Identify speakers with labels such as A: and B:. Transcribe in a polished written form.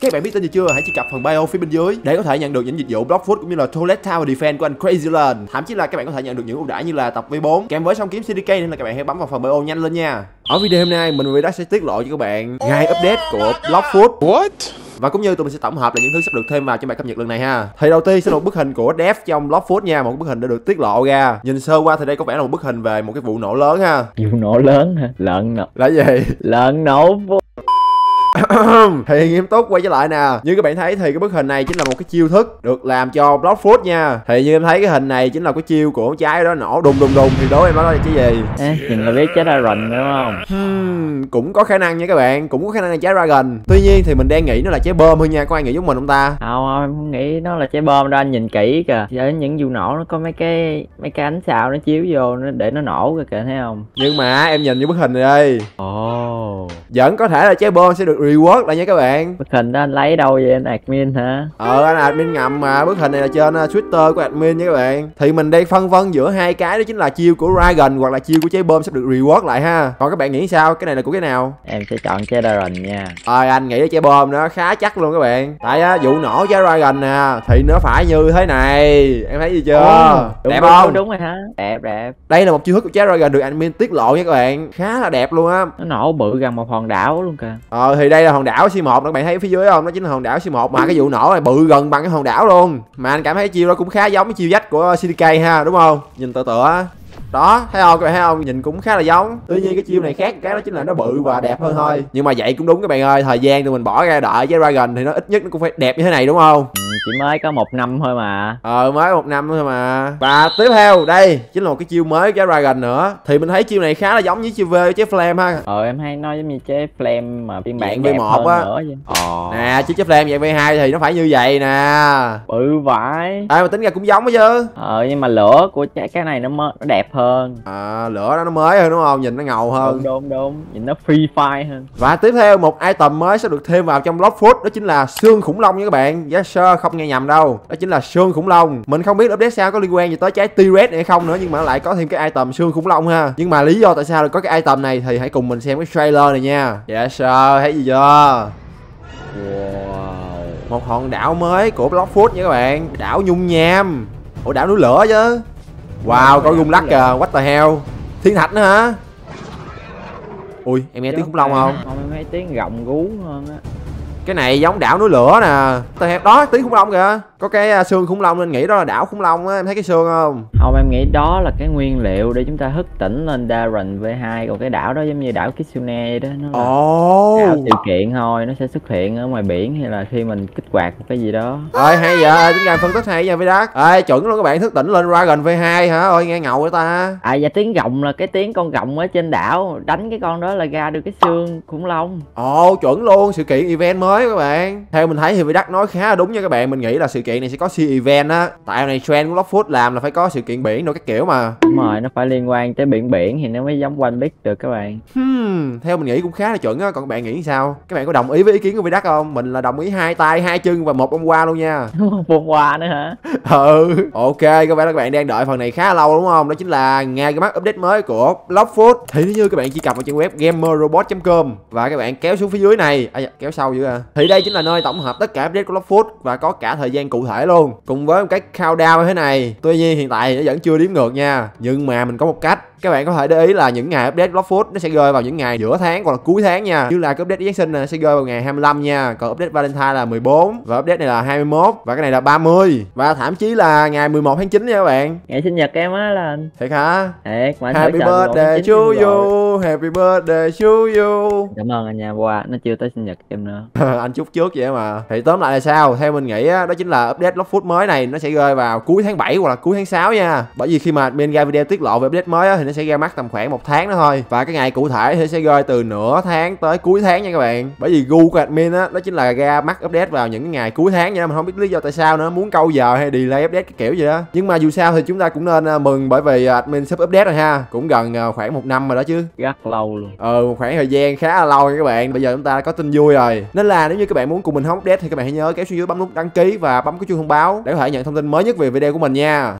A: Các bạn biết tin gì chưa? Hãy truy cập phần bio phía bên dưới để có thể nhận được những dịch vụ Block Food cũng như là Toilet Tower Defense của anh Crazyland. Thậm chí là các bạn có thể nhận được những ưu đãi như là tập V4 kèm với song kiếm CDK, nên là các bạn hãy bấm vào phần bio nhanh lên nha. Ở video hôm nay mình và Vidac sẽ tiết lộ cho các bạn ngày update của Block Food.
B: What?
A: Và cũng như tụi mình sẽ tổng hợp là những thứ sắp được thêm vào trong bài cập nhật lần này ha. Thì đầu tiên sẽ là một bức hình của Dev trong Block Food nha, một bức hình đã được tiết lộ ra. Nhìn sơ qua thì đây có vẻ là một bức hình về một cái vụ nổ lớn ha.
C: Vụ nổ lớn hả? Lợn nổ.
A: Là gì?
C: Lợn nổ.
A: Thì nghiêm túc quay trở lại nè. Như các bạn thấy thì cái bức hình này chính là một cái chiêu thức được làm cho Block Food nha. Thì như em thấy cái hình này chính là cái chiêu của con trái đó nổ đùng đùng đùng, thì đố em đó là cái gì?
C: Nhìn là biết chết Dragon đúng không?
A: Cũng có khả năng nha các bạn, cũng có khả năng là trái Dragon. Tuy nhiên thì mình đang nghĩ nó là trái bom thôi nha. Có ai nghĩ giống mình không ta?
C: Không, em không nghĩ nó là trái bom đâu, anh nhìn kỹ kìa. Với những vụ nổ nó có mấy cái ánh sao nó chiếu vô nó để nó nổ kìa, thấy không?
A: Nhưng mà em nhìn như bức hình này đi.
C: Ồ.
A: Vẫn có thể là trái bom sẽ được reward lại nha các bạn.
C: Bức hình đó anh lấy đâu vậy, anh admin hả?
A: Anh admin ngầm mà. Bức hình này là trên Twitter của admin nha các bạn. Thì mình đang phân vân giữa hai cái, đó chính là chiêu của Dragon hoặc là chiêu của trái bom sắp được reward lại ha. Còn các bạn nghĩ sao? Cái này là của cái nào?
C: Em sẽ chọn trái Dragon nha.
A: Anh nghĩ trái bom nó khá chắc luôn các bạn. Tại vụ nổ trái Dragon nè thì nó phải như thế này. Em thấy gì chưa?
C: Đúng,
A: đẹp
C: đúng,
A: không?
C: đúng rồi hả? Đẹp đẹp.
A: Đây là một chiêu thức của trái Dragon được admin tiết lộ nha các bạn. Khá là đẹp luôn á.
C: Nó nổ bự gần một hòn đảo luôn kìa.
A: Thì đây là hòn đảo C1, các bạn thấy phía dưới không? Nó chính là hòn đảo C1 mà cái vụ nổ này bự gần bằng cái hòn đảo luôn. Mà anh cảm thấy chiêu đó cũng khá giống cái chiêu dách của CDK ha, đúng không? Nhìn tựa tựa đó, thấy không? Các bạn thấy không? Nhìn cũng khá là giống. Tuy nhiên cái chiêu này khác cái đó chính là nó bự và đẹp hơn thôi. Nhưng mà vậy cũng đúng các bạn ơi, thời gian tụi mình bỏ ra đợi với Dragon thì nó ít nhất nó cũng phải đẹp như thế này đúng không?
C: Chỉ mới có 1 năm thôi mà.
A: Mới 1 năm thôi mà. Và tiếp theo đây chính là một cái chiêu mới của Dragon nữa. Thì mình thấy chiêu này khá là giống với chiêu V với trái Flame ha.
C: Em hay nói giống như trái Flame mà phiên bản
A: V1 á. Nè, chứ trái Flame dạng V2 thì nó phải như vậy nè.
C: Bự vãi.
A: Mà tính ra cũng giống đó chứ.
C: Nhưng mà lửa của cái này nó đẹp hơn.
A: Lửa đó nó mới hơn đúng không? Nhìn nó ngầu hơn.
C: Đúng. Nhìn nó free fire hơn.
A: Và tiếp theo một item mới sẽ được thêm vào trong Block Food, đó chính là xương khủng long nha các bạn. Yes sir, không nghe nhầm đâu. Đó chính là xương khủng long. Mình không biết update sao có liên quan gì tới trái T-Rex này hay không nữa, nhưng mà nó lại có thêm cái item xương khủng long ha. Nhưng mà lý do tại sao lại có cái item này thì hãy cùng mình xem cái trailer này nha. Yes sir, thấy gì chưa?
C: Wow.
A: Một hòn đảo mới của Block Food nha các bạn. Đảo Nhung Nham. Ủa, đảo núi lửa chứ. Wow, có rung lắc kìa, what the hell. Thiên thạch nữa hả? Ui, em nghe tiếng khủng long không?
C: Không, em thấy tiếng gọng gú hơn á.
A: Cái này giống đảo núi lửa nè. Đó, tiếng khủng long kìa. Có cái xương khủng long nên nghĩ đó là đảo khủng long á. Em thấy cái xương không?
C: Không, em nghĩ đó là cái nguyên liệu để chúng ta thức tỉnh lên Dragon V2. Còn cái đảo đó giống như đảo Kitsune đó. Nó là đảo sự kiện thôi. Nó sẽ xuất hiện ở ngoài biển hay là khi mình kích hoạt một cái gì đó.
A: Hay vậy, tiếng gà phân tích hay nha Vidac. Chuẩn luôn các bạn, thức tỉnh lên Dragon V2 hả? Ôi nghe ngầu vậy ta.
C: Và tiếng gọng là cái tiếng con gọng ở trên đảo. Đánh cái con đó là ra được cái xương khủng long.
A: Chuẩn luôn, sự kiện event mới các bạn. Theo mình thấy thì Vidac nói khá là đúng nha các bạn. Mình nghĩ là sự kiện này sẽ có sea event á. Tại này trend của Block Food làm là phải có sự kiện biển đồ các kiểu mà.
C: Đúng rồi, nó phải liên quan tới biển thì nó mới giống One Piece được các bạn.
A: Theo mình nghĩ cũng khá là chuẩn á. Còn các bạn nghĩ sao? Các bạn có đồng ý với ý kiến của Vidac không? Mình là đồng ý 2 tay 2 chân và 1 bông hoa luôn nha.
C: Một bông hoa nữa hả?
A: Ok, có vẻ là các bạn đang đợi phần này khá lâu đúng không? Đó chính là ngay cái mắt update mới của Block Food. Thì nếu như các bạn truy cập vào trang web gamerrobot.com và các bạn kéo xuống phía dưới này, kéo sâu dữ thì đây chính là nơi tổng hợp tất cả update của Block Food và có cả thời gian cụ thể luôn, cùng với một cái countdown như thế này. Tuy nhiên hiện tại thì nó vẫn chưa đếm ngược nha, nhưng mà mình có một cách. Các bạn có thể để ý là những ngày update Block Food nó sẽ rơi vào những ngày giữa tháng hoặc là cuối tháng nha. Như là cái update Giáng sinh này sẽ rơi vào ngày 25 nha. Còn update Valentine là 14 và update này là 21 và cái này là 30 và thậm chí là ngày 11 tháng 9 nha các bạn.
C: Ngày sinh nhật em á là
A: thiệt hả?
C: Thiệt mà.
A: Happy birthday to you, happy birthday to you.
C: Cảm ơn anh nha, qua nó chưa tới sinh nhật em nữa.
A: Anh chúc trước vậy mà. Thì tóm lại là sao? Theo mình nghĩ đó chính là update Block Food mới này nó sẽ rơi vào cuối tháng 7 hoặc là cuối tháng 6 nha. Bởi vì khi mà admin ra video tiết lộ về update mới thì nó sẽ ra mắt tầm khoảng 1 tháng nữa thôi. Và cái ngày cụ thể thì sẽ rơi từ nửa tháng tới cuối tháng nha các bạn. Bởi vì gu của admin đó chính là ra mắt update vào những ngày cuối tháng nha. Mình không biết lý do tại sao nữa, muốn câu giờ hay delay update cái kiểu gì đó. Nhưng mà dù sao thì chúng ta cũng nên mừng, bởi vì admin sắp update rồi ha. Cũng gần khoảng 1 năm rồi đó chứ.
C: Rất lâu luôn.
A: Một khoảng thời gian khá là lâu nha các bạn. Bây giờ chúng ta đã có tin vui rồi. Nên là nếu như các bạn muốn cùng mình hóng update thì các bạn hãy nhớ kéo xuống dưới bấm nút đăng ký và bấm cái chuông thông báo để có thể nhận thông tin mới nhất về video của mình nha.